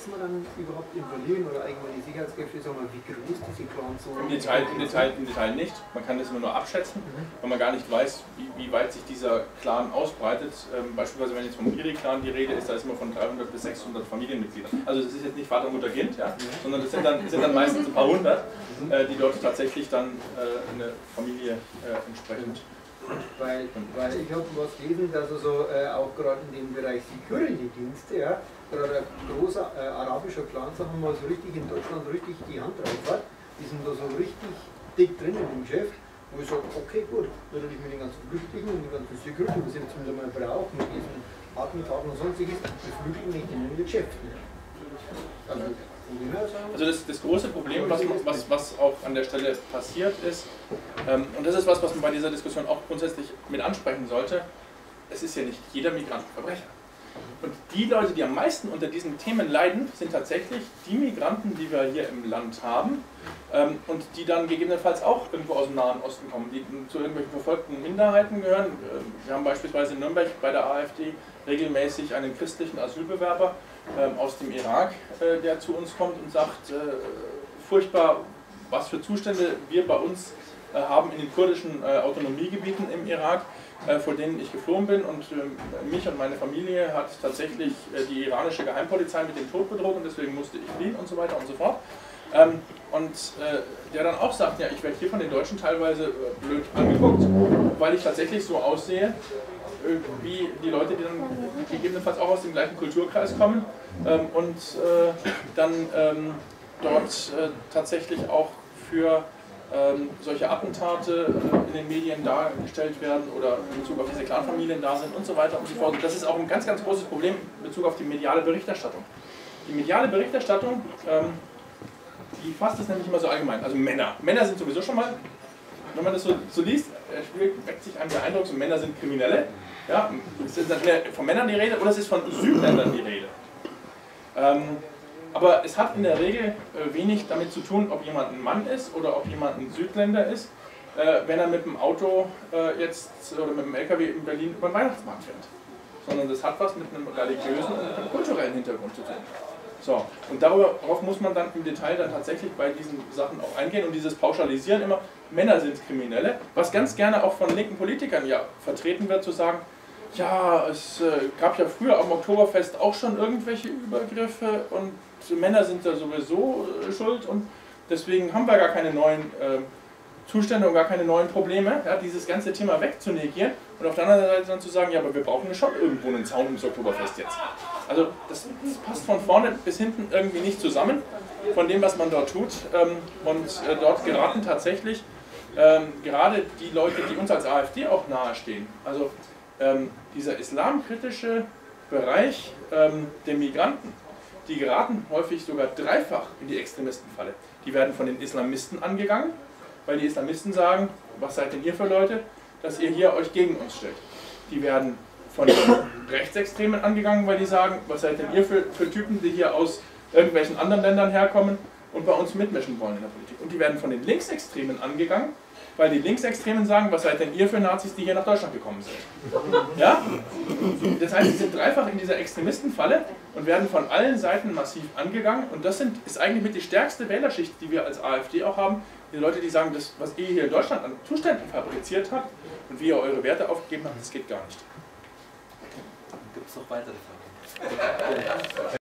weiß man dann überhaupt in Berlin oder allgemein die Sicherheitskräfte, sagen wir, wie groß diese Clans so Im Detail nicht. Man kann das immer nur abschätzen, weil man gar nicht weiß, wie weit sich dieser Clan ausbreitet. Beispielsweise, wenn jetzt vom Iri-Clan die Rede ist, da ist immer von 300 bis 600 Familienmitgliedern. Also das ist jetzt nicht Vater, Mutter, Kind, ja, sondern das sind dann meistens ein paar hundert, die dort tatsächlich dann eine Familie entsprechend. Weil ich habe was gelesen, dass also auch gerade in dem Bereich Security-Dienste, ja, gerade ein großer arabischer Clan, sagen wir mal, so richtig in Deutschland richtig die Hand drauf hat. Die sind da so richtig dick drin im Geschäft, wo ich sage, okay gut, natürlich mit den ganzen Flüchtlingen und den ganzen Security, was ich jetzt mal brauche, mit diesen Attentaten und sonstiges, beflügeln nicht in den Geschäften. Also das große Problem, was auch an der Stelle passiert ist, und das ist was man bei dieser Diskussion auch grundsätzlich mit ansprechen sollte, es ist ja nicht jeder Migrant Verbrecher. Und die Leute, die am meisten unter diesen Themen leiden, sind tatsächlich die Migranten, die wir hier im Land haben und die dann gegebenenfalls auch irgendwo aus dem Nahen Osten kommen, die zu irgendwelchen verfolgten Minderheiten gehören. Wir haben beispielsweise in Nürnberg bei der AfD regelmäßig einen christlichen Asylbewerber aus dem Irak, der zu uns kommt und sagt, furchtbar, was für Zustände wir bei uns haben in den kurdischen Autonomiegebieten im Irak, vor denen ich geflohen bin, und mich und meine Familie hat tatsächlich die iranische Geheimpolizei mit dem Tod bedroht und deswegen musste ich fliehen und so weiter und so fort. Der dann auch sagt, ja, ich werde hier von den Deutschen teilweise blöd angeguckt, weil ich tatsächlich so aussehe wie die Leute, die dann gegebenenfalls auch aus dem gleichen Kulturkreis kommen und dann dort tatsächlich auch für solche Attentate in den Medien dargestellt werden oder in Bezug auf diese Clanfamilien da sind und so weiter und so fort. Das ist auch ein ganz, ganz großes Problem in Bezug auf die mediale Berichterstattung. Die mediale Berichterstattung, die fasst es nämlich immer so allgemein. Also Männer. Männer sind sowieso schon mal, wenn man das so liest, weckt sich einem der Eindruck, so Männer sind Kriminelle. Ja, es ist entweder von Männern die Rede oder es ist von Südländern die Rede. Aber es hat in der Regel wenig damit zu tun, ob jemand ein Mann ist oder ob jemand ein Südländer ist, wenn er mit dem Auto oder mit dem LKW in Berlin über den Weihnachtsmarkt fährt. Sondern das hat was mit einem religiösen und einem kulturellen Hintergrund zu tun. So, und darauf muss man dann im Detail dann tatsächlich bei diesen Sachen auch eingehen, und dieses Pauschalisieren immer, Männer sind Kriminelle, was ganz gerne auch von linken Politikern ja vertreten wird, zu sagen, ja, es gab ja früher am Oktoberfest auch schon irgendwelche Übergriffe und Männer sind da sowieso schuld und deswegen haben wir gar keine neuen Zustände und gar keine neuen Probleme, ja, dieses ganze Thema wegzunegieren und auf der anderen Seite dann zu sagen, ja, aber wir brauchen ja schon irgendwo einen Zaun ums Oktoberfest jetzt. Also das passt von vorne bis hinten irgendwie nicht zusammen von dem, was man dort tut, und dort geraten tatsächlich gerade die Leute, die uns als AfD auch nahestehen, also dieser islamkritische Bereich der Migranten, die geraten häufig sogar dreifach in die Extremistenfalle. Die werden von den Islamisten angegangen, weil die Islamisten sagen, was seid denn ihr für Leute, dass ihr hier euch gegen uns stellt. Die werden von den Rechtsextremen angegangen, weil die sagen, was seid denn ihr für Typen, die hier aus irgendwelchen anderen Ländern herkommen und bei uns mitmischen wollen in der Politik. Und die werden von den Linksextremen angegangen, weil die Linksextremen sagen, was seid denn ihr für Nazis, die hier nach Deutschland gekommen sind. Ja? Das heißt, sie sind dreifach in dieser Extremistenfalle und werden von allen Seiten massiv angegangen, und das ist eigentlich mit die stärkste Wählerschicht, die wir als AfD auch haben. Die Leute, die sagen, das, was ihr hier in Deutschland an Zuständen fabriziert habt und wie ihr eure Werte aufgegeben habt, das geht gar nicht. Gibt es noch weitere Fragen?